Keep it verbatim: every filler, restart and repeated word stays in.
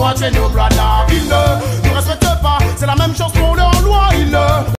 toi tu es nos brother. Ils ne nous respectent pas, c'est la même chose pour leur loi. Ils ne